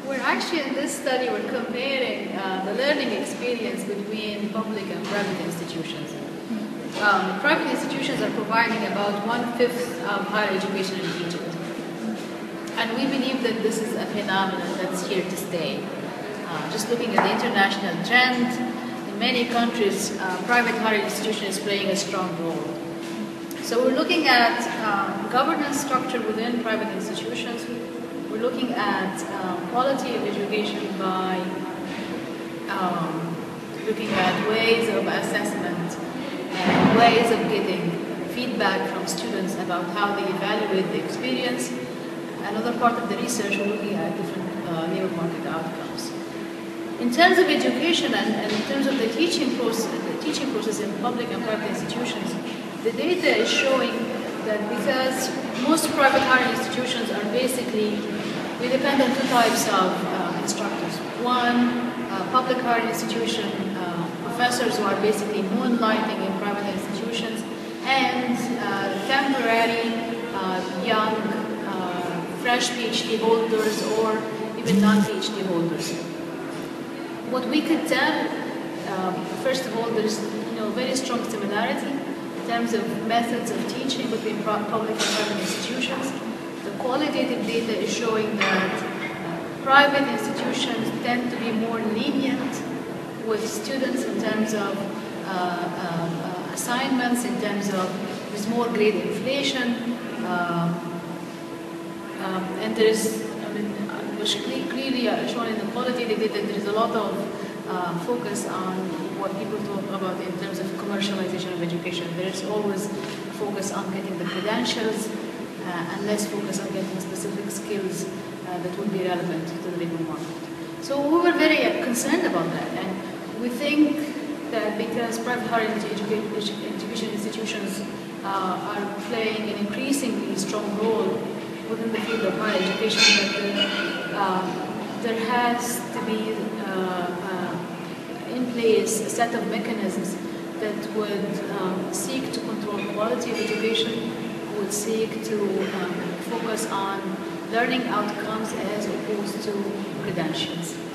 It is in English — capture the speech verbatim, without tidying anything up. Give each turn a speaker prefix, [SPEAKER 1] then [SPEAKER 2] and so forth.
[SPEAKER 1] We're actually, in this study, we're comparing uh, the learning experience between public and private institutions. Um, private institutions are providing about one-fifth of higher education in Egypt. And we believe that this is a phenomenon that's here to stay. Uh, just looking at the international trend, in many countries, uh, private higher institution is playing a strong role. So we're looking at um, governance structure within private institutions. We're looking at um, quality of education by um, looking at ways of assessment and ways of getting feedback from students about how they evaluate the experience. Another part of the research, we're looking at different uh, labor market outcomes. In terms of education and, and in terms of the teaching process, the teaching process in public and private institutions, the data is showing that because most private higher institutions are basically, we depend on two types of uh, instructors. One, uh, public higher institution uh, professors who are basically moonlighting in private institutions, and uh, temporary uh, young uh, fresh PhD holders or even non-PhD holders. What we could tell, um, first of all, there's you know very strong similarity in terms of methods of teaching between public and private institutions. The qualitative data is showing that uh, private institutions tend to be more lenient with students in terms of uh, uh, assignments, in terms of there's more grade inflation, uh, um, and there is, I mean, it was clearly shown in the qualitative data, there is a lot of uh, focus on what people talk about in terms of commercialization of education. There is always focus on getting the credentials uh, and less focus on getting specific skills uh, that would be relevant to the labor market. So we were very uh, concerned about that, and we think that because private higher education institutions uh, are playing an increasingly strong role within the field of higher education, that there, uh, there has to be uh, uh, in place a set of mechanisms that would um, seek to control quality of education, would seek to um, focus on learning outcomes as opposed to credentials.